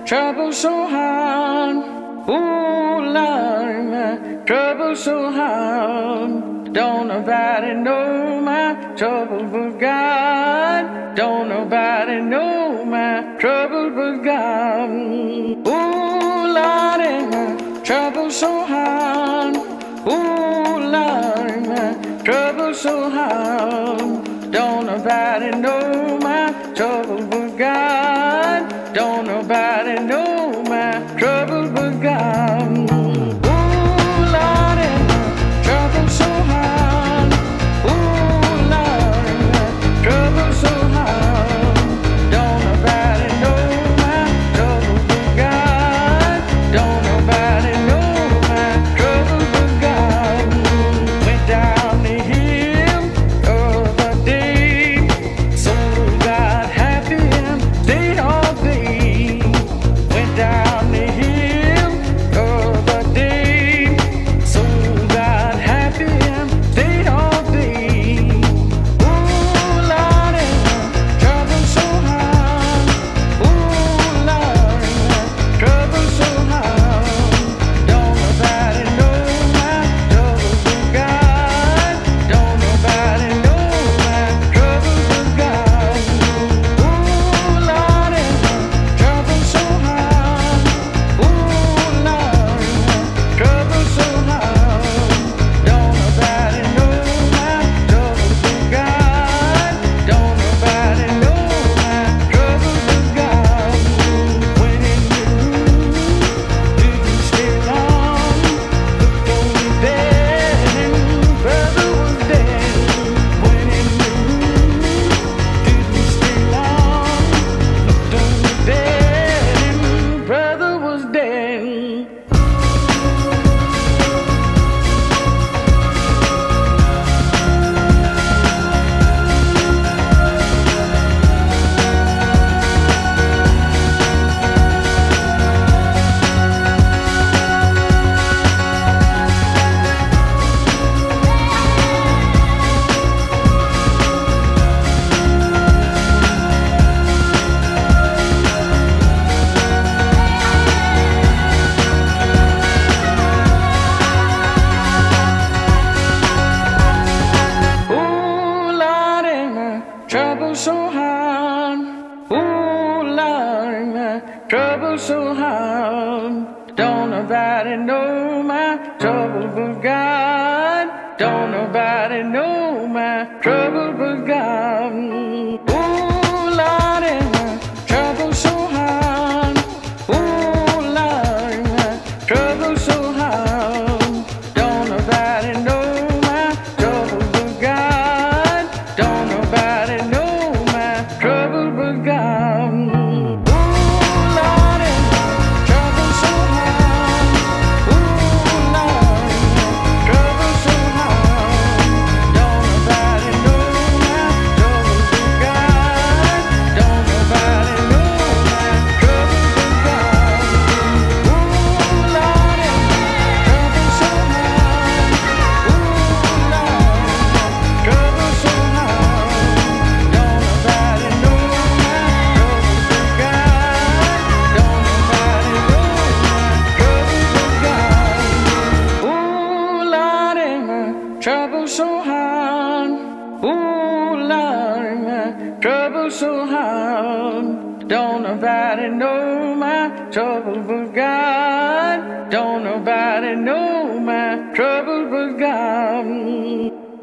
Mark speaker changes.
Speaker 1: trouble so hard. Ooh, Lord, my trouble so hard. Don't nobody know my trouble but God. Don't nobody know my trouble but God. Ooh, Lord, my trouble so hard. Ooh, Lord, my trouble so hard. Don't nobody know my trouble but God. Don't nobody know my trouble but God. Ooh, Lordy, my trouble so hard. Ooh, Lordy, my trouble so hard. Don't nobody know my trouble but God. Don't nobody know my trouble but God. Went down the hill the other day, soul got happy and stayed all day. Went down the hill the other day, soul got happy and stayed all day. Ooh, Lordy, my trouble so hard. Ooh, Lordy, my trouble so hard. Don't nobody know my trouble but God. Don't nobody know my trouble but God. Ooh, Lordy, my trouble so hard. Ooh, Lordy, my trouble so hard. Don't nobody know my trouble but God. Don't nobody know my trouble but God. When in the room, didn't stay long. Looked on me dead and brother was dead. When in the room, didn't stay long. Looked on me dead and brother was dead. Ooh, Lordy, my trouble so hard. Ooh, Lordy, my trouble so hard. Don't nobody know my trouble but God. Don't nobody know my trouble but God. Ooh, Lordy, my trouble so hard. Ooh, Lordy, my trouble so hard. Don't nobody know my trouble but God. Don't nobody know my trouble but God. Ooh, Lordy, my trouble so hard. Ooh, Lordy, my trouble so hard. Don't nobody know my trouble but God. Don't nobody know my trouble but God. Ooh, Lordy, my trouble so hard. Ooh, Lordy, my trouble so hard. Don't nobody know my trouble but God. Don't nobody know my trouble but God. Ooh, Lordy, my trouble so hard. Ooh, Lordy, my trouble so hard. Don't nobody know my trouble but God. Don't nobody know my trouble but God.